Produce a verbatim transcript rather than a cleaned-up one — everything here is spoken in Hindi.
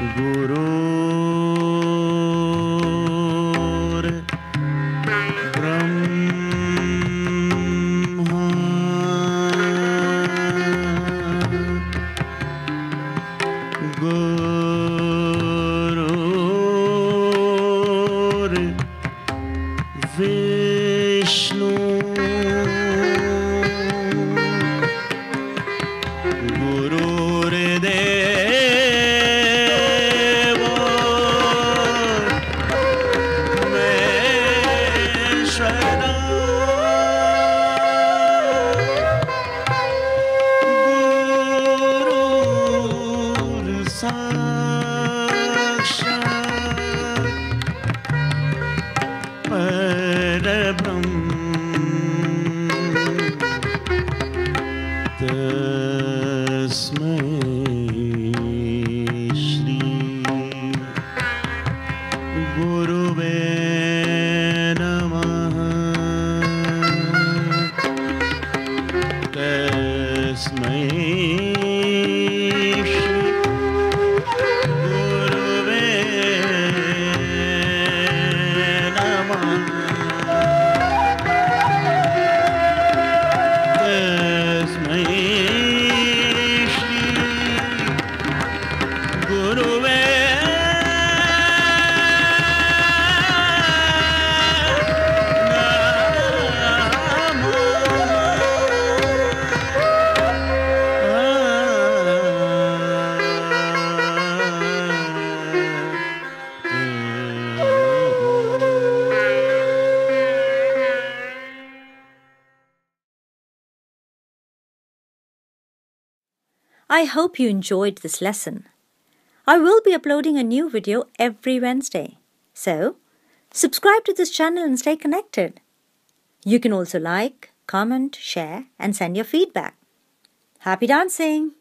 गुरुर् ब्रह्मा गुरुर् विष्णु गुरुर्देवो महेश्वरा गुरुर्साक्षात् परब्रह्म तस्मै श्री गुरुवे नमः तस्मै श्री गुरुवे नमः तस्मै गुरुवे I hope you enjoyed this lesson. I will be uploading a new video every Wednesday. So, subscribe to this channel and stay connected. You can also like, comment, share and send your feedback. Happy dancing!